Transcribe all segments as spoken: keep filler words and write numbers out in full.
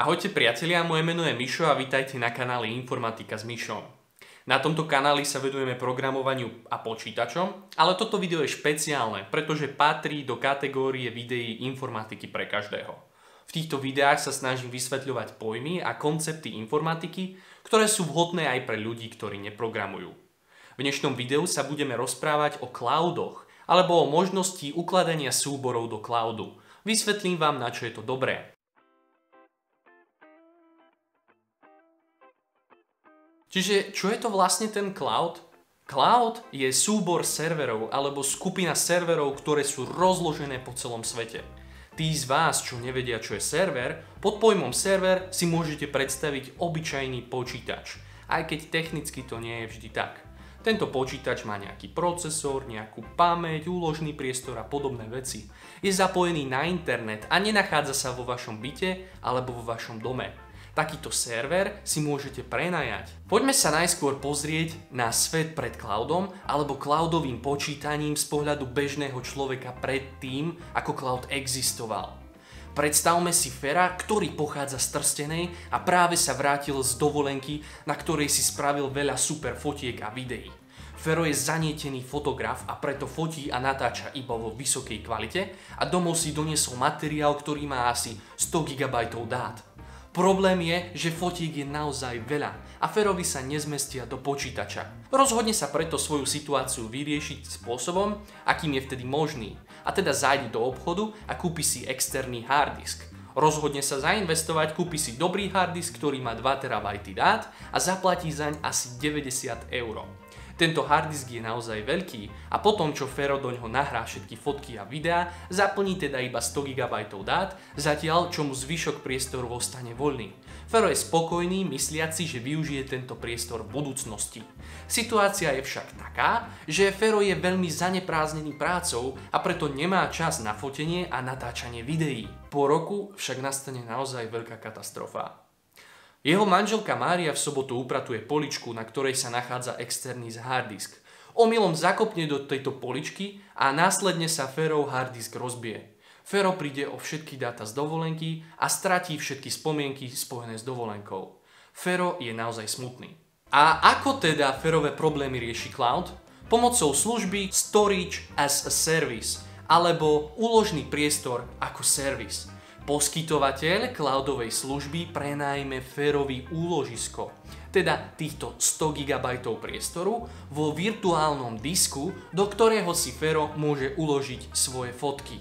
Ahojte priatelia, moje meno je Mišo a vítajte na kanáli Informatika s Mišom. Na tomto kanáli sa venujeme programovaniu a počítačom, ale toto video je špeciálne, pretože patrí do kategórie videí informatiky pre každého. V týchto videách sa snažím vysvetľovať pojmy a koncepty informatiky, ktoré sú vhodné aj pre ľudí, ktorí neprogramujú. V dnešnom videu sa budeme rozprávať o cloudoch alebo o možnosti ukladania súborov do cloudu. Vysvetlím vám, na čo je to dobré. Čiže čo je to vlastne ten cloud? Cloud je súbor serverov alebo skupina serverov, ktoré sú rozložené po celom svete. Tí z vás, čo nevedia, čo je server, pod pojmom server si môžete predstaviť obyčajný počítač, aj keď technicky to nie je vždy tak. Tento počítač má nejaký procesor, nejakú pamäť, úložný priestor a podobné veci. Je zapojený na internet a nenachádza sa vo vašom byte alebo vo vašom dome. Takýto server si môžete prenajať. Poďme sa najskôr pozrieť na svet pred cloudom alebo cloudovým počítaním z pohľadu bežného človeka pred tým, ako cloud existoval. Predstavme si Fera, ktorý pochádza z Trstenej a práve sa vrátil z dovolenky, na ktorej si spravil veľa super fotiek a videí. Fero je zanietený fotograf a preto fotí a natáča iba vo vysokej kvalite a domov si doniesol materiál, ktorý má asi sto gigabajtov dát. Problém je, že fotiek je naozaj veľa a Ferovi sa nezmestia do počítača. Rozhodne sa preto svoju situáciu vyriešiť spôsobom, akým je vtedy možný. A teda zájde do obchodu a kúpi si externý harddisk. Rozhodne sa zainvestovať, kúpi si dobrý harddisk, ktorý má dva terabajty dát a zaplatí zaň asi deväťdesiat eur. Tento harddisk je naozaj veľký a potom, čo Fero doňho nahrá všetky fotky a videá, zaplní teda iba sto gigabajtov dát, zatiaľ čo mu zvyšok priestoru ostane voľný. Fero je spokojný, mysliaci, že využije tento priestor v budúcnosti. Situácia je však taká, že Fero je veľmi zanepráznený prácou a preto nemá čas na fotenie a natáčanie videí. Po roku však nastane naozaj veľká katastrofa. Jeho manželka Mária v sobotu upratuje poličku, na ktorej sa nachádza externý harddisk. Omylom zakopne do tejto poličky a následne sa Ferov harddisk rozbije. Fero príde o všetky dáta z dovolenky a stratí všetky spomienky spojené s dovolenkou. Fero je naozaj smutný. A ako teda Ferové problémy rieši cloud? Pomocou služby Storage as a Service alebo úložný priestor ako servis. Poskytovateľ cloudovej služby prenajme Ferovi úložisko, teda týchto sto gigabajtov priestoru vo virtuálnom disku, do ktorého si Fero môže uložiť svoje fotky.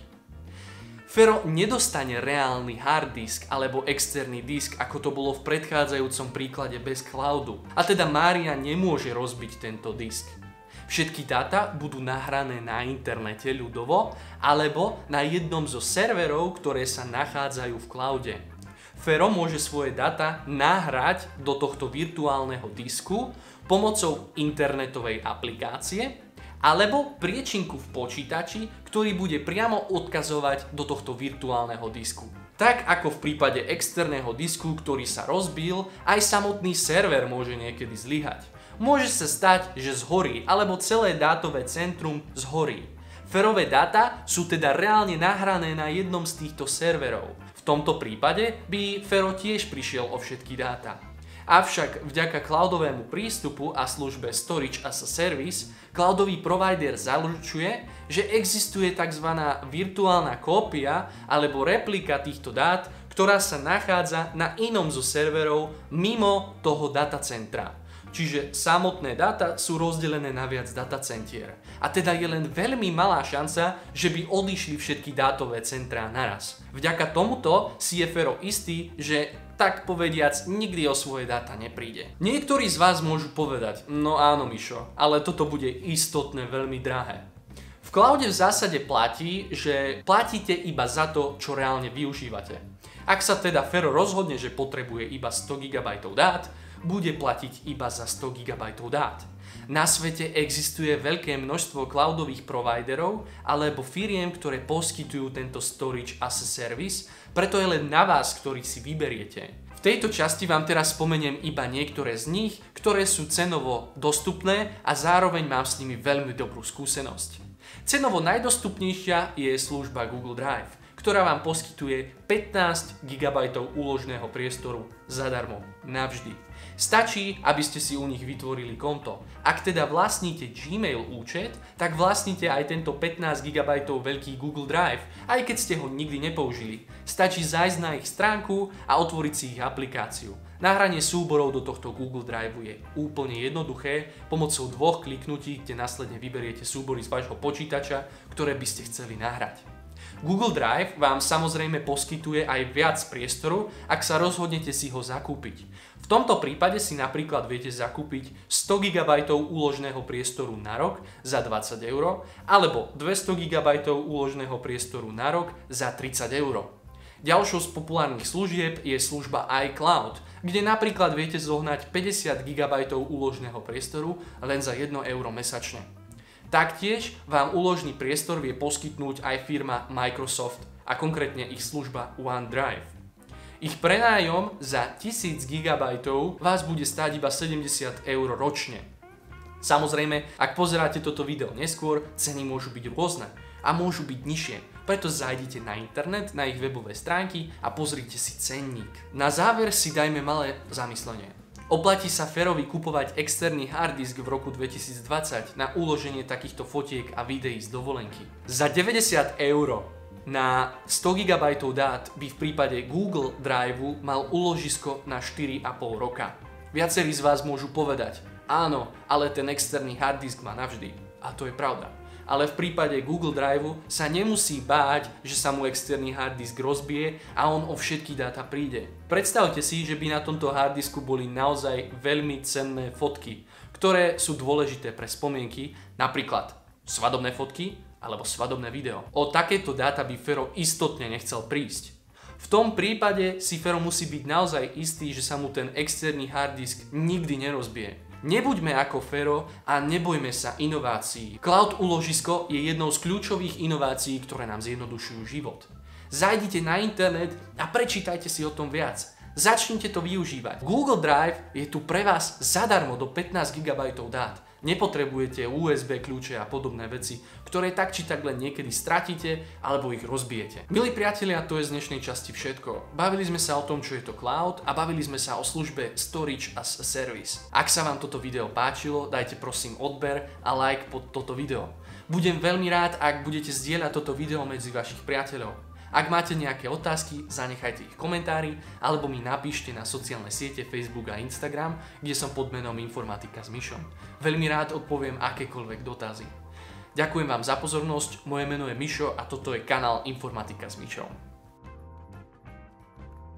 Fero nedostane reálny harddisk alebo externý disk, ako to bolo v predchádzajúcom príklade bez cloudu. A teda Mária nemôže rozbiť tento disk. Všetky dáta budú nahrané na internete ľudovo alebo na jednom zo serverov, ktoré sa nachádzajú v cloude. Fero môže svoje dáta nahrať do tohto virtuálneho disku pomocou internetovej aplikácie alebo priečinku v počítači, ktorý bude priamo odkazovať do tohto virtuálneho disku. Tak ako v prípade externého disku, ktorý sa rozbil, aj samotný server môže niekedy zlyhať. Môže sa stať, že zhorí, alebo celé dátové centrum zhorí. Ferové dáta sú teda reálne nahrané na jednom z týchto serverov. V tomto prípade by Fero tiež prišiel o všetky dáta. Avšak vďaka cloudovému prístupu a službe Storage as a Service, cloudový provider zaručuje, že existuje tzv. Virtuálna kópia alebo replika týchto dát, ktorá sa nachádza na inom zo serverov mimo toho datacentra. Čiže samotné dáta sú rozdelené na viac datacentier. A teda je len veľmi malá šanca, že by odišli všetky dátové centrá naraz. Vďaka tomuto si je Fero istý, že tak povediac nikdy o svoje dáta nepríde. Niektorí z vás môžu povedať, no áno Mišo, ale toto bude istotne veľmi drahé. V cloude v zásade platí, že platíte iba za to, čo reálne využívate. Ak sa teda Fero rozhodne, že potrebuje iba sto gigabajtov dát, bude platiť iba za sto gigabajtov dát. Na svete existuje veľké množstvo cloudových providerov alebo firiem, ktoré poskytujú tento Storage as a Service, preto je len na vás, ktorý si vyberiete. V tejto časti vám teraz spomeniem iba niektoré z nich, ktoré sú cenovo dostupné a zároveň mám s nimi veľmi dobrú skúsenosť. Cenovo najdostupnejšia je služba Google Drive, ktorá vám poskytuje pätnásť gigabajtov úložného priestoru zadarmo, navždy. Stačí, aby ste si u nich vytvorili konto. Ak teda vlastníte Gmail účet, tak vlastníte aj tento pätnásť gigabajtov veľký Google Drive, aj keď ste ho nikdy nepoužili. Stačí zájsť na ich stránku a otvoriť si ich aplikáciu. Nahranie súborov do tohto Google Drive je úplne jednoduché, pomocou dvoch kliknutí, kde následne vyberiete súbory z vášho počítača, ktoré by ste chceli nahrať. Google Drive vám samozrejme poskytuje aj viac priestoru, ak sa rozhodnete si ho zakúpiť. V tomto prípade si napríklad viete zakúpiť sto gigabajtov úložného priestoru na rok za dvadsať eur alebo dvesto gigabajtov úložného priestoru na rok za tridsať eur. Ďalšou z populárnych služieb je služba iCloud, kde napríklad viete zohnať päťdesiat gigabajtov úložného priestoru len za jedno euro mesačne. Taktiež vám úložný priestor vie poskytnúť aj firma Microsoft a konkrétne ich služba OneDrive. Ich prenájom za tisíc gigabajtov vás bude stáť iba sedemdesiat eur ročne. Samozrejme, ak pozeráte toto video neskôr, ceny môžu byť rôzne a môžu byť nižšie, preto zajdite na internet, na ich webové stránky a pozrite si cenník. Na záver si dajme malé zamyslenie. Oplatí sa férovi kupovať externý harddisk v roku dvetisícdvadsať na uloženie takýchto fotiek a videí z dovolenky? Za deväťdesiat eur na sto gigabajtov dát by v prípade Google Driveu mal úložisko na štyri a pol roka. Viacerí z vás môžu povedať, áno, ale ten externý harddisk má navždy. A to je pravda. Ale v prípade Google Driveu sa nemusí báť, že sa mu externý harddisk rozbije a on o všetky dáta príde. Predstavte si, že by na tomto harddisku boli naozaj veľmi cenné fotky, ktoré sú dôležité pre spomienky, napríklad svadobné fotky alebo svadobné video. O takéto dáta by Fero istotne nechcel prísť. V tom prípade si Fero musí byť naozaj istý, že sa mu ten externý harddisk nikdy nerozbije. Nebuďme ako Fero a nebojme sa inovácií. Cloud úložisko je jednou z kľúčových inovácií, ktoré nám zjednodušujú život. Zajdite na internet a prečítajte si o tom viac. Začnite to využívať. Google Drive je tu pre vás zadarmo do pätnásť gigabajtov dát. Nepotrebujete ú es bé kľúče a podobné veci, ktoré tak či tak len niekedy stratíte alebo ich rozbijete. Milí priatelia, to je z dnešnej časti všetko. Bavili sme sa o tom, čo je to cloud a bavili sme sa o službe Storage as a Service. Ak sa vám toto video páčilo, dajte prosím odber a like pod toto video. Budem veľmi rád, ak budete zdieľať toto video medzi vašich priateľov. Ak máte nejaké otázky, zanechajte ich v komentári alebo mi napíšte na sociálne siete Facebook a Instagram, kde som pod menom Informatika s Mišom. Veľmi rád odpoviem akékoľvek dotazy. Ďakujem vám za pozornosť, moje meno je Mišo a toto je kanál Informatika s Mišom.